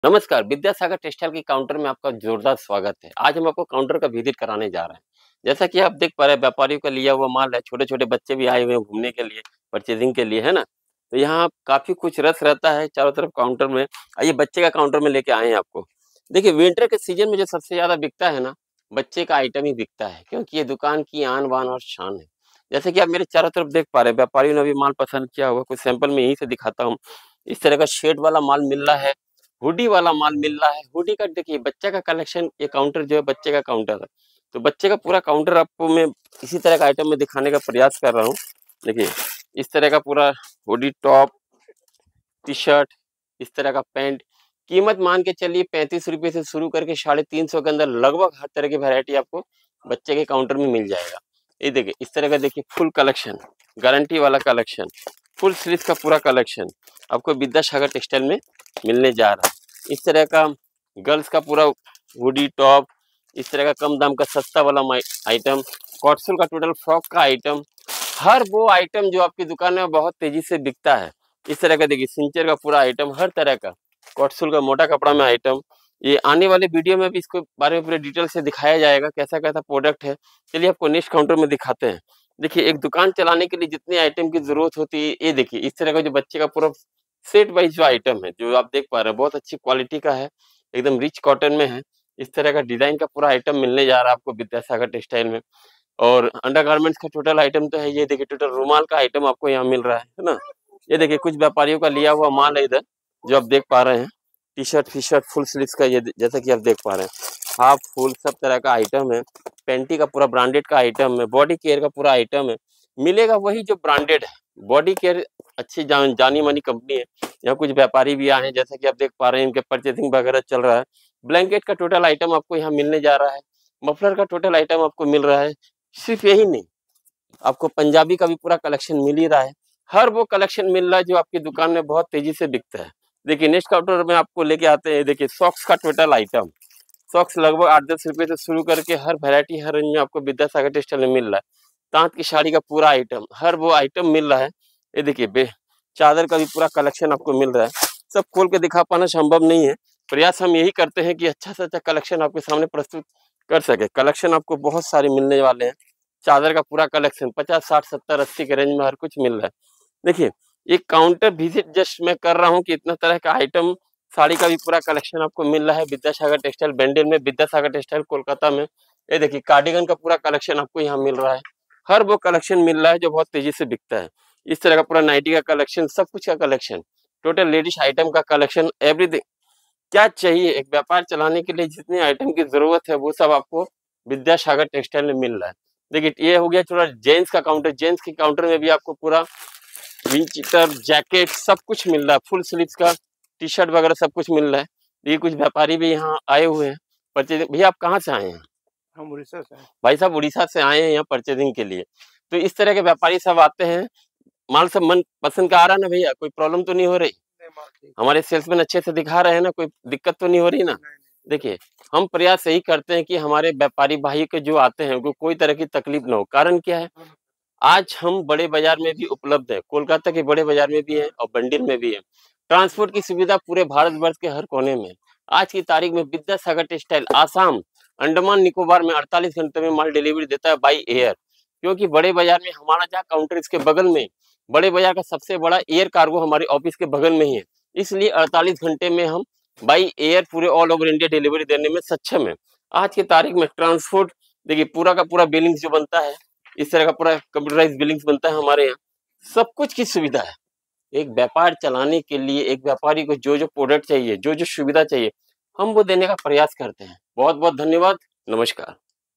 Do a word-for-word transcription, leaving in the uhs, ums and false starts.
नमस्कार, विद्यासागर टेक्सटाइल के काउंटर में आपका जोरदार स्वागत है। आज हम आपको काउंटर का विजिट कराने जा रहे हैं। जैसा कि आप देख पा रहे हैं, व्यापारियों का लिया हुआ माल है, छोटे-छोटे बच्चे भी आए हुए हैं घूमने के लिए, परचेज़िंग के लिए, है ना? तो यहाँ काफ़ी कुछ रस रहता है चारों तरफ काउंटर में। आइए बच्चे का काउंटर में लेके आए हैं आपको। देखिए विंटर के सीज़न में जो सबसे ज़्यादा बिकता है ना, बच्चे का आइटम ही बिकता है, क्योंकि ये दुकान की आन-बान और शान है। जैसे कि आप मेरे चारों तरफ देख पा रहे हैं, व्यापारियों ने भी माल पसंद किया होगा, कुछ सैंपल मैं यहीं से दिखाता हूँ। इस तरह का शेड वाला माल मिल रहा है। हुडी वाला माल मिल रहा है। हुडी का देखिए बच्चे का कलेक्शन, ये काउंटर जो है बच्चे का काउंटर है। तो बच्चे का पूरा काउंटर आपको मैं इसी तरह का आइटम में दिखाने का प्रयास कर रहा हूँ। देखिए इस तरह का पूरा हुडी टॉप, टी-शर्ट, इस तरह का पैंट, कीमत मान के चलिए पैंतीस रुपए से शुरू करके साढ़े तीन सौ के अंदर लगभग हर तरह की वैरायटी आपको बच्चे के काउंटर में मिल जाएगा। ये देखिए इस तरह का देखिए फुल कलेक्शन, गारंटी वाला कलेक्शन, फुल स्लीव का पूरा कलेक्शन आपको विद्यासागर टेक्सटाइल में मिलने जा रहा है। इस तरह का गर्ल्स का पूरा हुडी टॉप, इस तरह का कम दाम का सस्ता वाला माइ आइटम, कॉटसूल का टोटल फ्रॉक का आइटम, हर वो आइटम जो आपकी दुकान में बहुत तेजी से बिकता है। इस तरह का देखिए सिंचर का पूरा आइटम, हर तरह का कॉटसूल का मोटा कपड़ा में आइटम। ये आने वाले वीडियो में भी इसके बारे में पूरे डिटेल से दिखाया जाएगा कैसा-कैसा प्रोडक्ट है। चलिए आपको नेक्स्ट काउंटर में दिखाते हैं। देखिए एक दुकान चलाने के लिए जितने आइटम की ज़रूरत होती है, ये देखिए इस तरह का जो बच्चे का पूरा सेट वाइज़ जो आइटम है, जो आप देख पा रहे हैं बहुत अच्छी क्वालिटी का है, एकदम रिच कॉटन में है। इस तरह का डिज़ाइन का पूरा आइटम मिलने जा रहा है आपको विद्यासागर टेक्सटाइल में। और अंडरगारमेंट्स का टोटल आइटम तो है, ये देखिए टोटल रुमाल का आइटम आपको यहाँ मिल रहा है, है ना? ये देखिए कुछ व्यापारियों का लिया हुआ माल है इधर, जो आप देख पा रहे हैं। टी-शर्ट, टी-शर्ट, फुल स्लीव्स का ये जैसा कि आप देख पा रहे हैं। हाफ, फुल सब तरह का आइटम है। पैंटी का पूरा ब्रांडेड का आइटम है, बॉडी केयर का पूरा आइटम है। मिलेगा वही जो ब्रांडेड है। बॉडी केयर अच्छी जान जानी-मानी कंपनी है। यहाँ कुछ व्यापारी भी आए हैं, जैसा कि आप देख पा रहे हैं इनके परचेज़िंग वगैरह चल रहा है। ब्लैंकेट का टोटल आइटम आपको यहाँ मिलने जा रहा है। मफलर का टोटल आइटम आपको मिल रहा है। सिर्फ यही नहीं, आपको पंजाबी का भी पूरा कलेक्शन मिल ही रहा है। हर वो कलेक्शन मिल रहा है जो आपकी दुकान में बहुत तेजी से बिकता है। देखिए नेक्स्ट काउंटर में आपको लेके आते हैं, देखिए सॉक्स का टोटल आइटम। सॉक्स लगभग आठ दस रुपए से शुरू करके हर वैरायटी हर रेंज में आपको विद्यासागर टेक्सटाइल में मिल रहा है। ताँत की साड़ी का पूरा आइटम, हर वो आइटम मिल रहा है। ये देखिए बे चादर का भी पूरा कलेक्शन आपको मिल रहा है। सब खोल के दिखा पाना संभव नहीं है। प्रयास हम यही करते हैं कि अच्छा से अच्छा कलेक्शन आपके सामने प्रस्तुत कर सके। कलेक्शन आपको बहुत सारे मिलने वाले हैं। चादर का पूरा कलेक्शन पचास, साठ, सत्तर, अस्सी के रेंज में हर कुछ मिल रहा है। देखिए, एक काउंटर विजिट जस्ट मैं कर रहा हूँ कि इतना तरह का आइटम, साड़ी का भी पूरा कलेक्शन आपको मिल रहा है विद्यासागर टेक्सटाइल बेंडेल में, विद्यासागर टेक्सटाइल कोलकाता में। ये देखिए कार्डिगन का पूरा कलेक्शन आपको यहाँ मिल रहा है। हर वो कलेक्शन मिल रहा है जो बहुत तेजी से बिकता है। इस तरह का पूरा नाइटी का कलेक्शन, सब कुछ का कलेक्शन, टोटल लेडीज आइटम का कलेक्शन, एवरीथिंग। क्या चाहिए एक व्यापार चलाने के लिए जितने आइटम की जरूरत है वो सब आपको विद्यासागर टेक्सटाइल में मिल रहा है। देखिए ये हो गया थोड़ा जेंट्स का काउंटर। जेंट्स के काउंटर में भी आपको पूरा विंटर जैकेट सब कुछ मिल रहा है, फुल स्लीव्स का टी-शर्ट वगैरह सब कुछ मिल रहा है। ये कुछ व्यापारी भी यहाँ आए हुए हैं परचेजिंग। भैया आप कहाँ से आए हैं? हम उड़ीसा से हैं। भाई साहब उड़ीसा से आए हैं यहाँ परचेजिंग के लिए। तो इस तरह के व्यापारी सब आते हैं, माल सब मन पसंद का आ रहा है ना भैया? कोई प्रॉब्लम तो नहीं हो रही? नहीं, माल ठीक। हमारे सेल्समैन अच्छे से दिखा रहे हैं ना, कोई दिक्कत तो नहीं हो रही ना? नहीं, नहीं। देखिए, हम प्रयास यही करते हैं कि हमारे व्यापारी भाई के जो आते हैं उनको कोई तरह की तकलीफ ना हो। कारण क्या है? आज हम बड़े बाजार में भी उपलब्ध है, कोलकाता के बड़े बाजार में भी है और बंडिल में भी है। ट्रांसपोर्ट की सुविधा पूरे भारतवर्ष के हर कोने में है। आज की तारीख में विद्यासागर टेक्सटाइल आसाम, अंडमान निकोबार में अड़तालीस घंटे में माल डिलीवरी देता है बाई एयर। क्योंकि बड़े बाजार में हमारा जहाँ काउंटर इसके बगल में, बड़े बाजार का सबसे बड़ा एयर कार्गो हमारे ऑफिस के बगल में ही है। इसलिए अड़तालीस घंटे में हम बाई एयर पूरे ऑल ओवर इंडिया डिलीवरी देने में सक्षम है। आज की तारीख में ट्रांसपोर्ट देखिए पूरा का पूरा बिलिंग्स जो बनता है, इस तरह का पूरा कंप्यूटराइज्ड बिलिंग्स बनता है हमारे यहाँ। सब कुछ की सुविधा है। एक व्यापार चलाने के लिए एक व्यापारी को जो-जो प्रोडक्ट चाहिए, जो-जो सुविधा चाहिए, हम वो देने का प्रयास करते हैं। बहुत-बहुत धन्यवाद। नमस्कार।